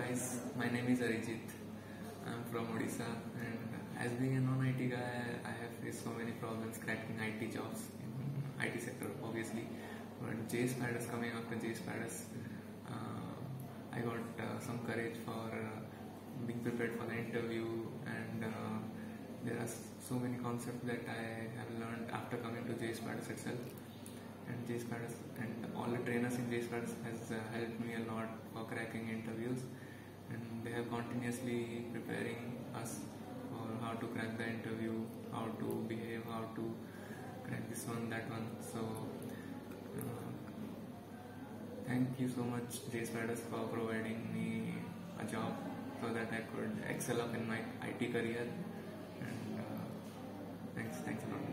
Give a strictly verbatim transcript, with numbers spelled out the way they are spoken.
guys, my name is Arijit. I'm from Odisha, and as being a non-I T guy, I have faced so many problems cracking I T jobs in I T sector, obviously. But JSpiders, coming after JSpiders, uh, I got uh, some courage for uh, being prepared for the interview, and uh, there are so many concepts that I have learned after coming to JSpiders itself. And JSpiders and all the trainers in JSpiders has uh, helped me a lot for cracking interviews, and they have continuously preparing us for how to crack the interview, how to behave, how to crack this one, that one. So uh, thank you so much JSpiders for providing me a job so that I could excel up in my I T career, and uh, thanks, thanks a lot.